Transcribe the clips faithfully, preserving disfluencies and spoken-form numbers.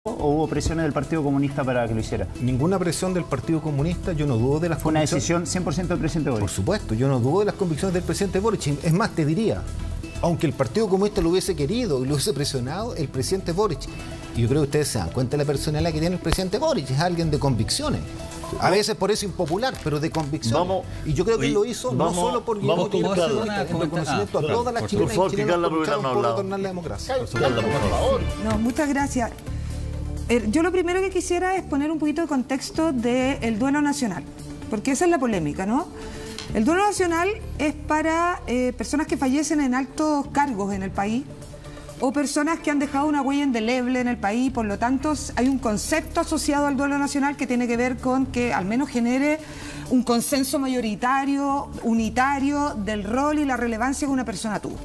¿O hubo presiones del Partido Comunista para que lo hiciera? Ninguna presión del Partido Comunista, yo no dudo de las Fue una decisión cien por ciento del presidente Boric. Por supuesto, yo no dudo de las convicciones del presidente Boric. Es más, te diría, aunque el Partido Comunista lo hubiese querido y lo hubiese presionado, el presidente Boric, y yo creo que ustedes se dan cuenta de la personalidad que tiene el presidente Boric, es alguien de convicciones. A veces por eso impopular, pero de convicción. Vamos, y yo creo que él lo hizo vamos, no solo por vamos el reconocimiento a todas las chilenas y chilenos por retornar la democracia. No, muchas gracias. Yo lo primero que quisiera es poner un poquito de contexto del duelo nacional, porque esa es la polémica, ¿no? El duelo nacional es para eh, personas que fallecen en altos cargos en el país o personas que han dejado una huella indeleble en el país. Por lo tanto, hay un concepto asociado al duelo nacional que tiene que ver con que al menos genere un consenso mayoritario, unitario del rol y la relevancia que una persona tuvo.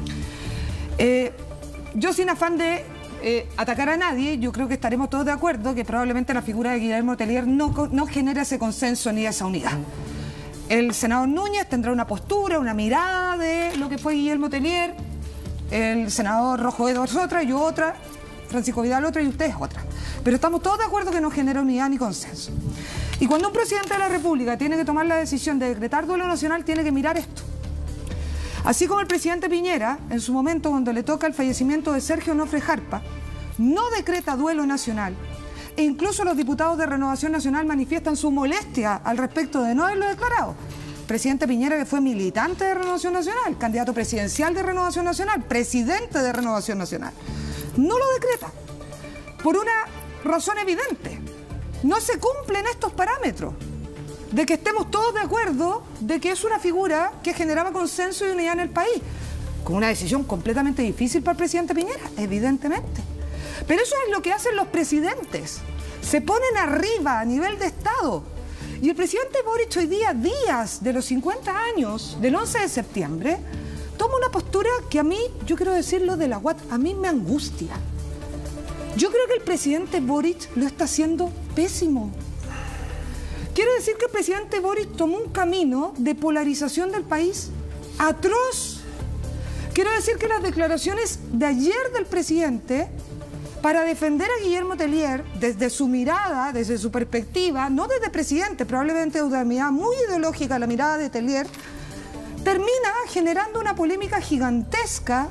Eh, yo sin afán de Eh, atacar a nadie, yo creo que estaremos todos de acuerdo que probablemente la figura de Guillermo Tellier no, no genera ese consenso ni esa unidad. El senador Núñez tendrá una postura, una mirada de lo que fue Guillermo Tellier, el senador Rojo Edwards otra, yo otra, Francisco Vidal otra y ustedes otra. Pero estamos todos de acuerdo que no genera unidad ni consenso. Y cuando un presidente de la República tiene que tomar la decisión de decretar duelo nacional, tiene que mirar esto. Así como el presidente Piñera, en su momento cuando le toca el fallecimiento de Sergio Onofre Jarpa, no decreta duelo nacional, e incluso los diputados de Renovación Nacional manifiestan su molestia al respecto de no haberlo declarado. El presidente Piñera, que fue militante de Renovación Nacional, candidato presidencial de Renovación Nacional, presidente de Renovación Nacional, no lo decreta, por una razón evidente. No se cumplen estos parámetros de que estemos todos de acuerdo de que es una figura que generaba consenso y unidad en el país, con una decisión completamente difícil para el presidente Piñera, evidentemente. Pero eso es lo que hacen los presidentes, se ponen arriba a nivel de Estado. Y el presidente Boric hoy día, días de los cincuenta años del once de septiembre, toma una postura que a mí, yo quiero decirlo de la U A T, a mí me angustia. Yo creo que el presidente Boric lo está haciendo pésimo. Quiero decir que el presidente Boric tomó un camino de polarización del país atroz. Quiero decir que las declaraciones de ayer del presidente para defender a Guillermo Tellier desde su mirada, desde su perspectiva, no desde presidente, probablemente de una mirada muy ideológica, la mirada de Tellier, termina generando una polémica gigantesca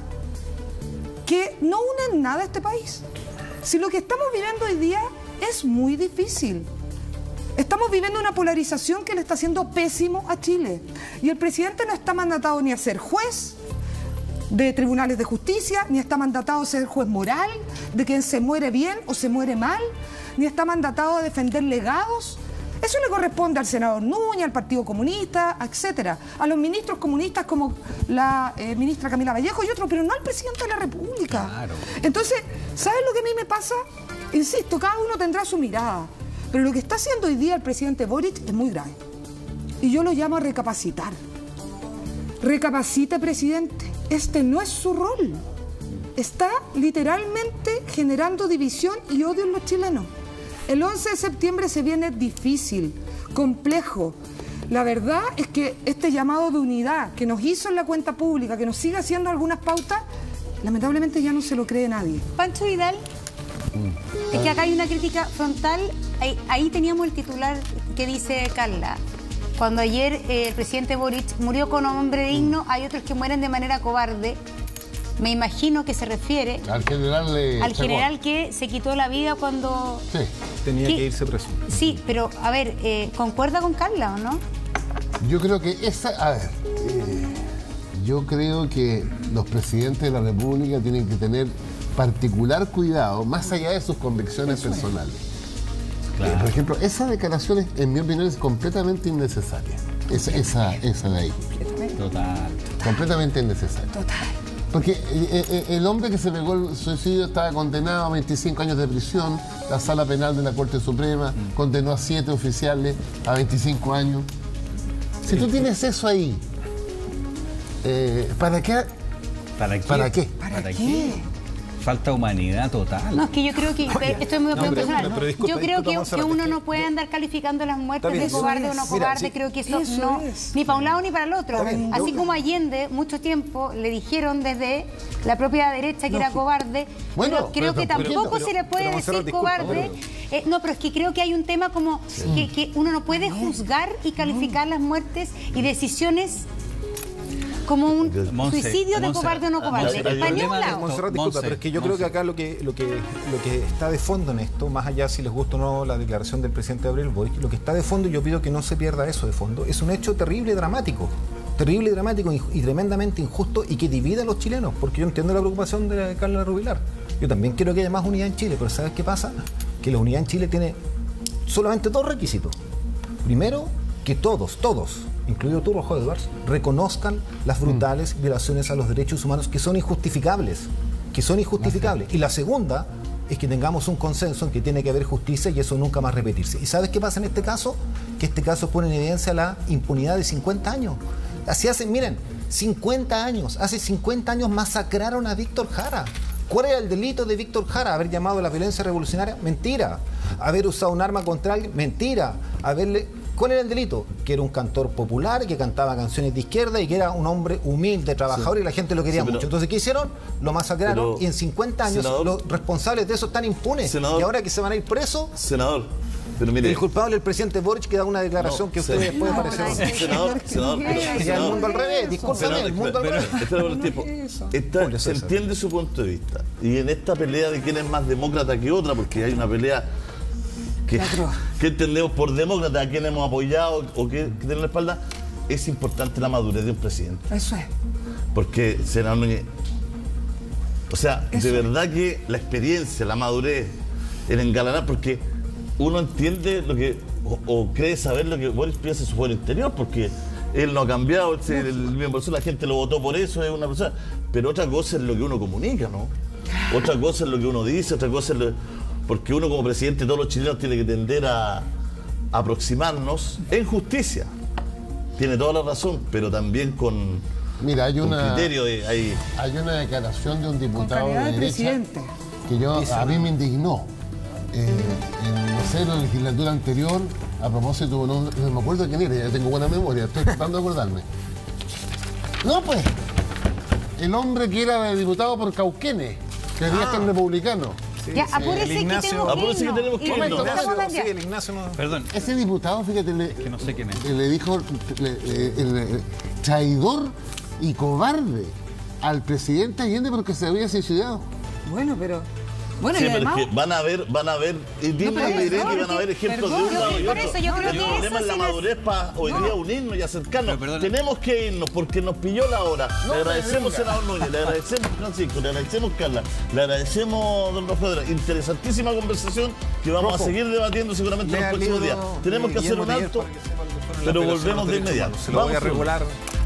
que no une en nada a este país. Si lo que estamos viviendo hoy día es muy difícil. Estamos viviendo una polarización que le está haciendo pésimo a Chile. Y el presidente no está mandatado ni a ser juez de tribunales de justicia, ni está mandatado a ser juez moral, de quien se muere bien o se muere mal, ni está mandatado a defender legados. Eso le corresponde al senador Núñez, al Partido Comunista, etcétera, a los ministros comunistas como la eh, ministra Camila Vallejo y otros, pero no al presidente de la República. Claro. Entonces, ¿sabes lo que a mí me pasa? Insisto, cada uno tendrá su mirada. Pero lo que está haciendo hoy día el presidente Boric es muy grave. Y yo lo llamo a recapacitar. Recapacite, presidente. Este no es su rol. Está literalmente generando división y odio en los chilenos. El once de septiembre se viene difícil, complejo. La verdad es que este llamado de unidad que nos hizo en la cuenta pública, que nos sigue haciendo algunas pautas, lamentablemente ya no se lo cree nadie. Pancho Vidal, es que acá hay una crítica frontal. Ahí, ahí teníamos el titular que dice Carla. Cuando ayer eh, el presidente Boric murió con hombre digno, hay otros que mueren de manera cobarde. Me imagino que se refiere al general, eh, al general que se quitó la vida cuando... Sí, tenía que, que irse preso. Sí, pero a ver, eh, ¿concuerda con Carla o no? Yo creo que esa... A ver, eh, yo creo que los presidentes de la República tienen que tener particular cuidado, más allá de sus convicciones Eso personales. Claro. Eh, por ejemplo, esa declaración, en mi opinión, es completamente innecesaria. Esa, esa, esa de ahí. Total. Completamente innecesaria. Total. Porque eh, el hombre que se pegó el suicidio estaba condenado a veinticinco años de prisión, la Sala Penal de la Corte Suprema mm. condenó a siete oficiales a veinticinco años. Si tú tienes eso ahí, eh, ¿para qué? ¿Para qué? ¿Para qué? ¿Para, ¿Para qué? falta humanidad total. No, es que yo creo que, esto es muy No, pero- personal, pero disculpa, yo creo disculpa, que, Monserrat, que uno es que no puede yo- andar calificando las muertes Está bien, de eso cobarde o es. no Mira, cobarde, sí, creo que eso, eso no, es. ni para un lado ni para el otro. Está bien, Así yo- como Allende, mucho tiempo le dijeron desde la propia derecha que era cobarde, Bueno, pero creo pero que tampoco- tampoco pero- se le puede pero, decir Monserrat, disculpa, cobarde. Eh, no, pero es que creo que hay un tema como que, que uno no puede juzgar y calificar las muertes y decisiones como un Monse, suicidio de Monse, cobarde o no cobarde. Monse, Para el ningún problema lado. de- Monserrat, disculpa, Monse, pero es que yo Monse. creo que acá lo que, lo, que, lo que está de fondo en esto, más allá si les gusta o no la declaración del presidente Gabriel Boric, lo que está de fondo, y yo pido que no se pierda eso de fondo, es un hecho terrible y dramático. Terrible y dramático y, y tremendamente injusto y que divide a los chilenos, porque yo entiendo la preocupación de Carla Rubilar. Yo también quiero que haya más unidad en Chile, pero ¿sabes qué pasa? Que la unidad en Chile tiene solamente dos requisitos. Primero, que todos, todos, incluido tú, Rojo Edwards, reconozcan las brutales violaciones a los derechos humanos que son injustificables, que son injustificables. Y la segunda es que tengamos un consenso en que tiene que haber justicia y eso nunca más repetirse. ¿Y sabes qué pasa en este caso? Que este caso pone en evidencia la impunidad de cincuenta años. Así hacen, miren, cincuenta años, hace cincuenta años masacraron a Víctor Jara. ¿Cuál era el delito de Víctor Jara? ¿Haber llamado a la violencia revolucionaria? Mentira. ¿Haber usado un arma contra alguien? Mentira. ¿Haberle... ¿Cuál era el delito? Que era un cantor popular, que cantaba canciones de izquierda y que era un hombre humilde, trabajador, sí. Y la gente lo quería sí, pero, mucho. Entonces, ¿qué hicieron? Lo masacraron y en cincuenta años senador, los responsables de eso están impunes. Senador, y ahora que se van a ir presos... Senador, pero mire... El culpable, el presidente Boric, que da una declaración no, que ustedes después no, parecieron... Senador, senador... Pero, ya el mundo al revés, discúlpame, el mundo al revés. Espera por el tiempo. Esta, se entiende su punto de vista. Y en esta pelea de quién es más demócrata que otra, porque hay una pelea... Que, que entendemos por demócrata, a quién hemos apoyado o que, que tiene la espalda, es importante la madurez de un presidente. Eso es. Porque, senador Núñez, o sea, Eso. de verdad que la experiencia, la madurez, el engalanar, porque uno entiende lo que, o, o cree saber lo que Boris piensa en su fuero interior, porque él no ha cambiado, él es el mismo persona, la gente lo votó por eso, es una persona. Pero otra cosa es lo que uno comunica, ¿no? Otra cosa es lo que uno dice, otra cosa es lo... Porque uno como presidente, todos los chilenos tiene que tender a, a aproximarnos en justicia. Tiene toda la razón, pero también con, Mira, hay una, con criterio. De, hay... hay una declaración de un diputado con calidad de de derecha presidente. que yo, a mí me indignó. Eh, en, no sé, la legislatura anterior, a propósito, no, no me acuerdo quién era, ya tengo buena memoria, estoy tratando de acordarme. No, pues, el hombre que era diputado por Cauquenes, que debía ser republicano. Sí, ya, apúrese sí. que tenemos apúrese que tenemos que irnos. Sí, el Ignacio no... Perdón. Ese diputado, fíjate, le, que no sé quién es. le dijo le, le, le, traidor y cobarde al presidente Allende porque se había suicidado. Bueno, pero... Bueno, sí, y pero además... es que van a ver, van a ver, y dime pero y diré eso, que van a ver ejemplos perdón, de un lado y por otro. eso yo creo el que problema eso es la se las- madurez para hoy No. día unirnos y acercarnos. Pero perdona. Tenemos que irnos porque nos pilló la hora. No, le agradecemos, venga. senador Núñez, le agradecemos, Francisco, le agradecemos, Carla, le agradecemos, don Rojo Edwards. Interesantísima conversación que vamos Rojo, a seguir debatiendo seguramente en lea los el próximos libro días. Tenemos de que hacer Guillermo un Tiller alto, para que sepa lo que fueron las pero violaciones volvemos a de los derechos inmediato. humanos. Se lo voy a Vamos, regular.